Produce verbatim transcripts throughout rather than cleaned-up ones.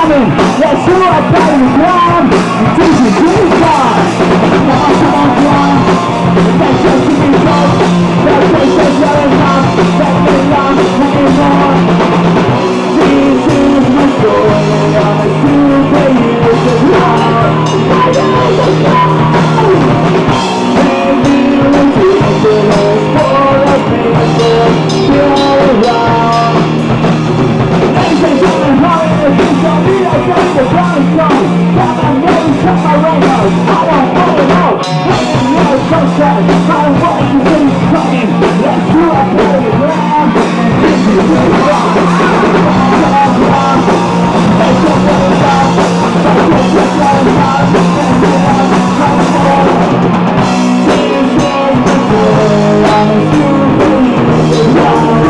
coming. Let's do a better ground. This is really fun. Now come on, come on. Let's just keep it close. Let's just get well enough. Let's get lost anymore. This is my story. I'm a superhero of love. I know the song. Maybe ridiculous for a people. You're around. Ladies and gentlemen, hurry in the future. Me, I guess the ground is gone. Come on, let me check my rainbows. I don't wanna know. Hanging in the sunshine. I don't want to see you coming. Let's do a party ground. This is really wrong. Let's go down. Let's go down. Let's go down. Let's go down. This is the story. I'm a superhero.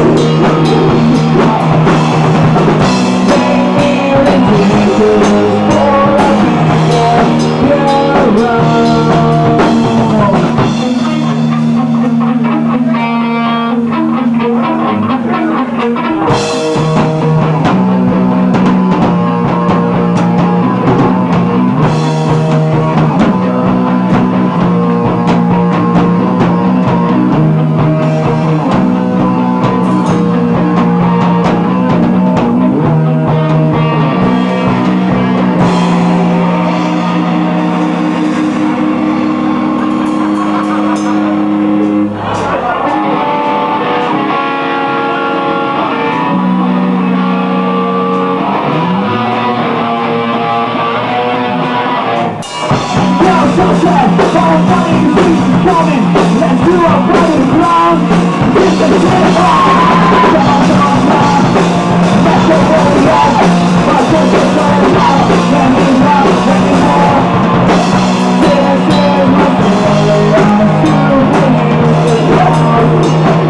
Let's do a party ground. This is it. Come on, come on, come on. Let's go where we are. Let's go where we are. Let me know, let me know. This is my story. I'm a superhero.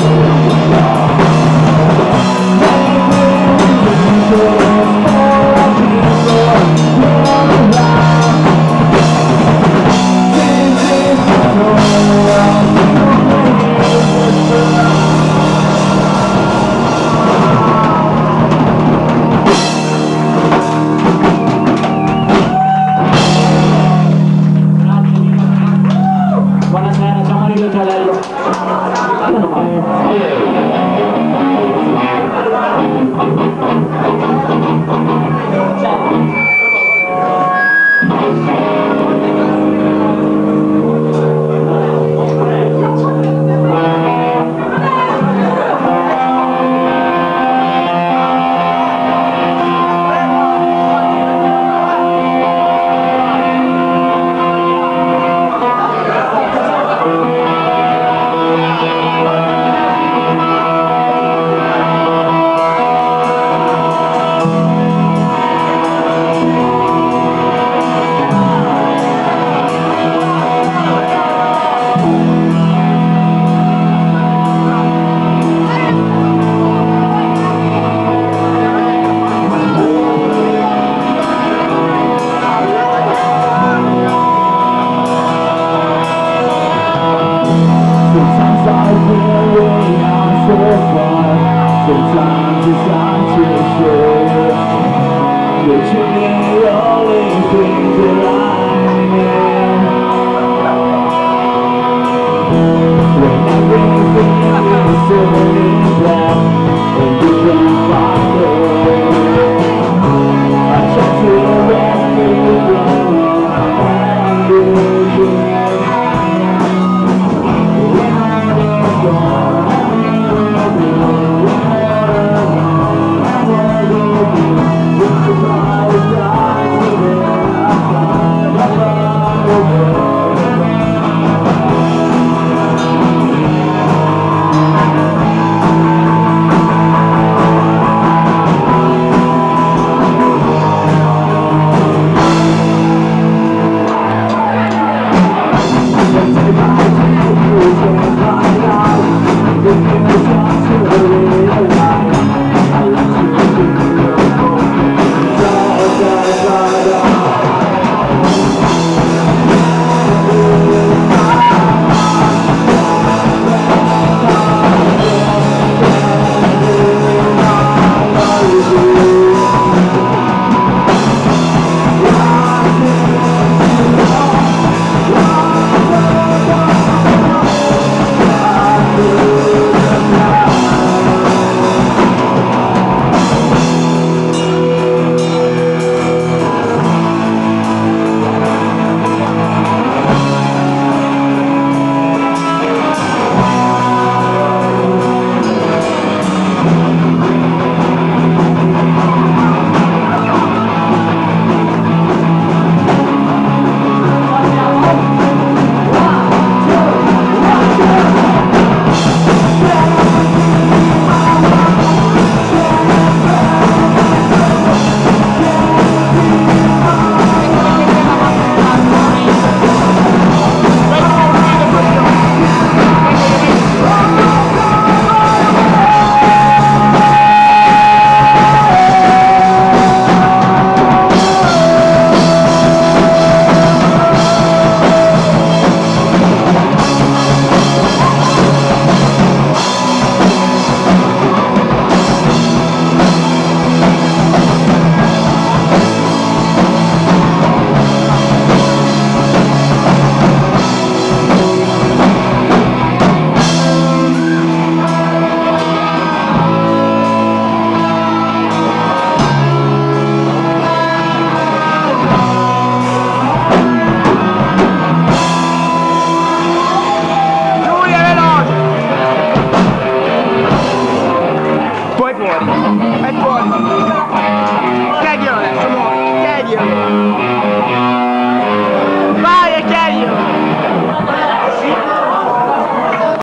Buonasera, ciao Mario Gialello. Sometimes it's hard to share. You're the only thing that I am. When everything is so in black, and you can